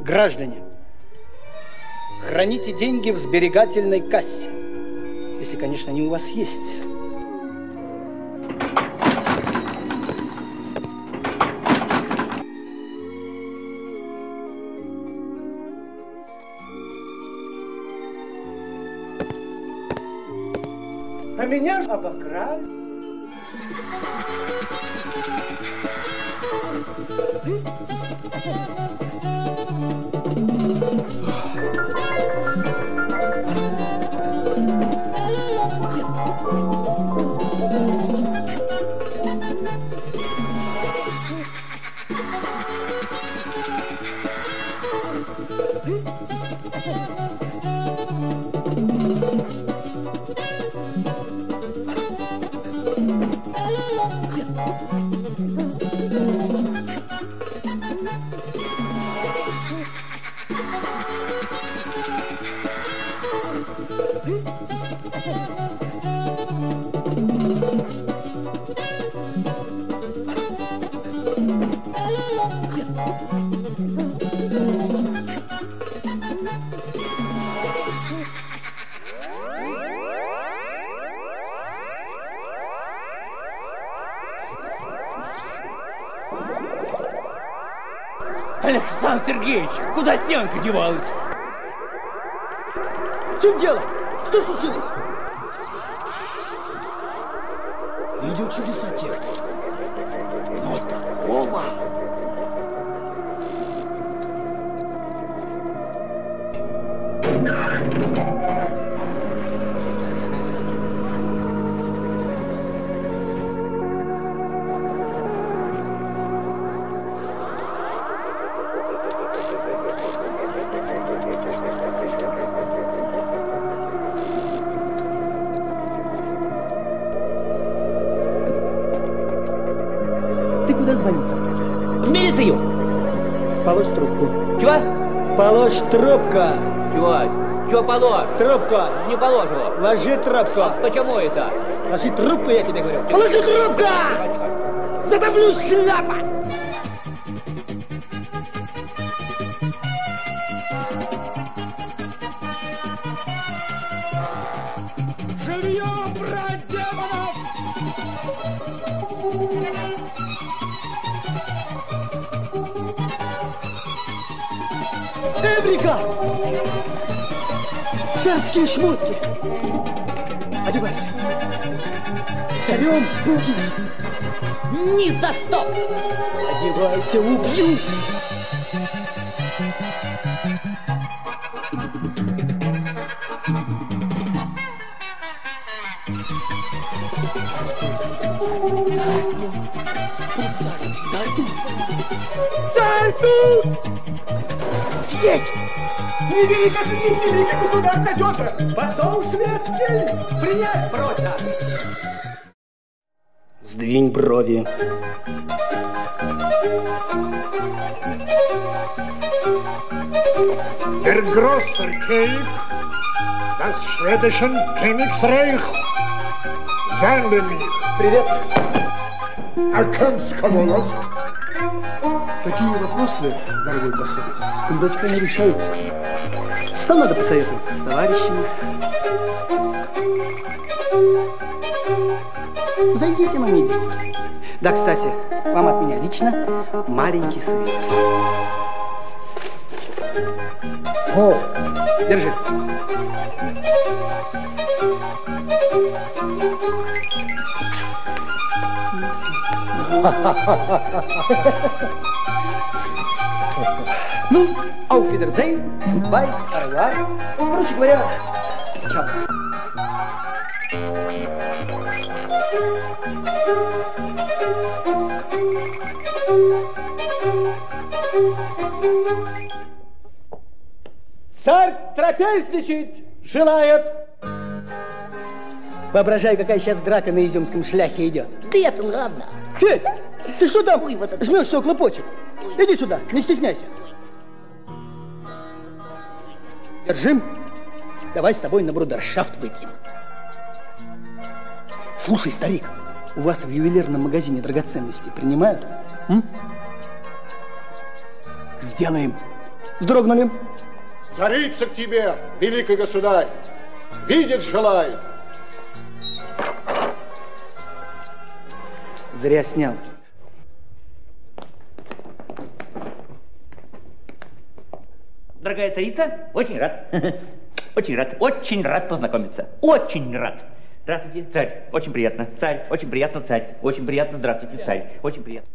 Граждане, храните деньги в сберегательной кассе, если, конечно, они у вас есть. А меня обокрали. Александр Сергеевич, куда стенка девалась? В чем дело? Что случилось? Видел чудеса техники. Но такого... Ты куда звонить собрался? В милицию. Положь трубку. Чего? Положь трубку. Чего? Чего положь? Трубку. Не положу. Ложи трубку. Почему это? Ложи трубку, я тебе говорю. Положи трубку! Задавлю шляпа! Живьем, брать демонов! Эврика! Царские шмотки! Одевайся! Царем будешь! Ни за что! Одевайся, убью! Царь тут! Сидеть! Не великокняжний, великий государь найдется! Посол шведский! Принять просят! Сдвинь брови. Der große König, das schwedischen Königsreich, sende mich. Привет! Арканского волос. Такие вопросы, дорогой посол, с кондачками решаются. Там надо посоветоваться с товарищами. Зайдите на миг. Да, кстати, вам от меня лично маленький совет. О, держи. Ну, auf Wiedersehen, goodbye, au revoir. Короче говоря, чао. Царь трапезничать желает. Воображай, какая сейчас драка на Изюмском шляхе идет. Да это ладно. Федь, ты что там Ой, вот это... жмешься около почек? Иди сюда, не стесняйся. Держим. Давай с тобой на брудершафт выпьем. Слушай, старик, у вас в ювелирном магазине драгоценности принимают? М? Сделаем вздрогнули. Царица к тебе, великий государь, видеть желает. Зря снял. Дорогая царица, очень рад. Очень рад познакомиться. Очень рад. Здравствуйте, царь. Очень приятно. Царь. Очень приятно, царь. Очень приятно. Здравствуйте, царь. Очень приятно.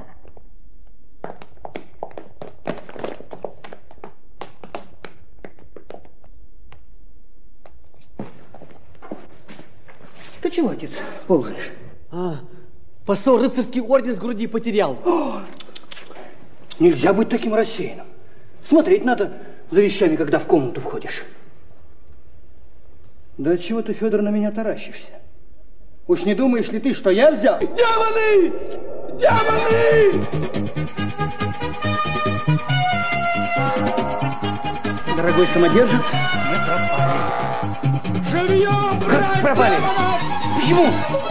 Ты чего, отец, ползаешь? Посол рыцарский орден с груди потерял. Нельзя быть таким рассеянным. Смотреть надо за вещами, когда в комнату входишь. Да отчего ты, Федор, на меня таращишься? Уж не думаешь ли ты, что я взял? Демоны! Демоны! Дорогой самодержец, Мы пропали. Живьем! Как пропали? почему?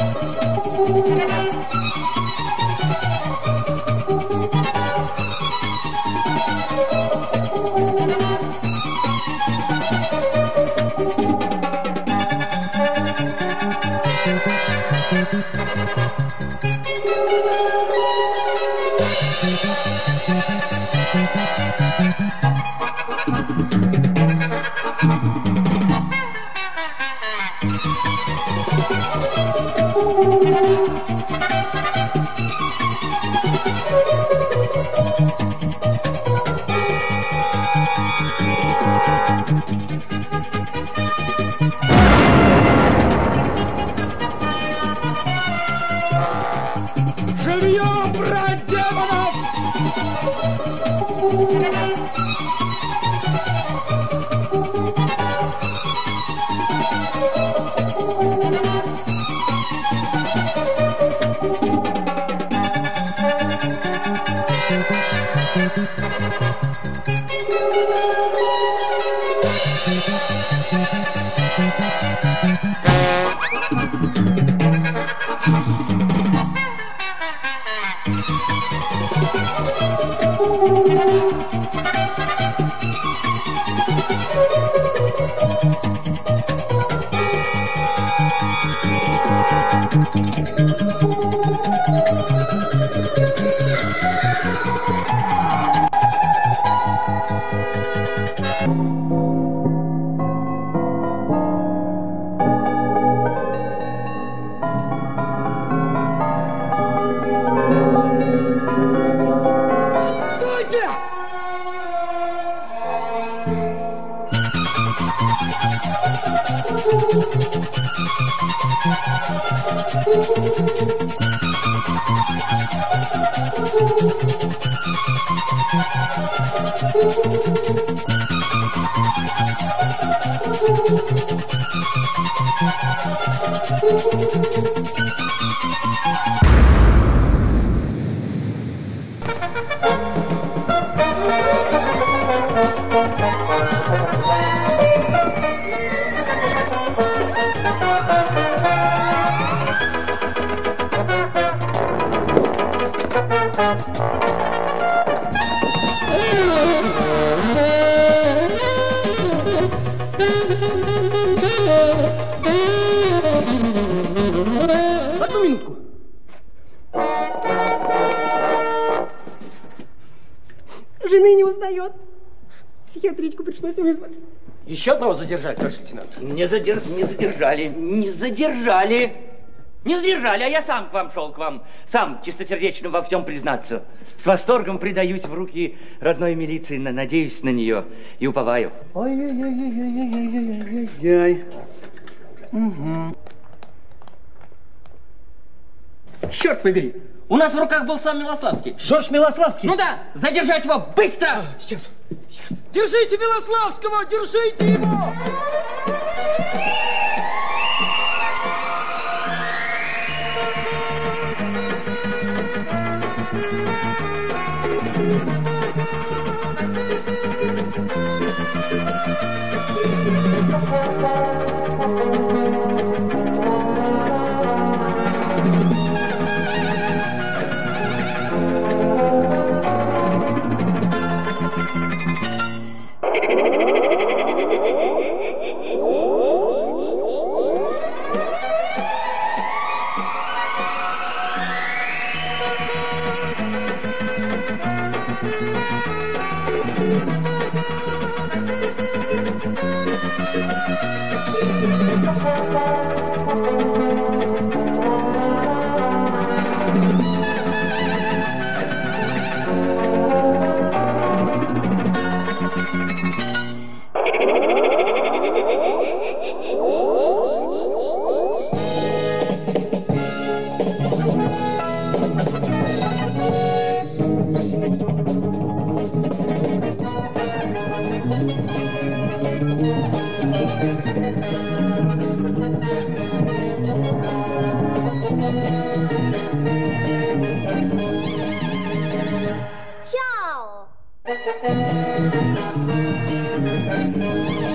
Живьем, брать демонов! Стойте! Одну минутку. Жены не узнает. Психиатричку пришлось вызвать. Еще одного задержали, товарищ лейтенант. Не задержали, а я сам к вам шел, сам чистосердечно во всем признаться. С восторгом предаюсь в руки родной милиции, надеюсь на нее и уповаю. Ой-ой-ой-ой-ой-ой-ой-ой. Угу. Черт побери! У нас в руках был сам Милославский. Жорж Милославский? Ну да, задержать его быстро! Сейчас. Держите Милославского, держите его! Ciao!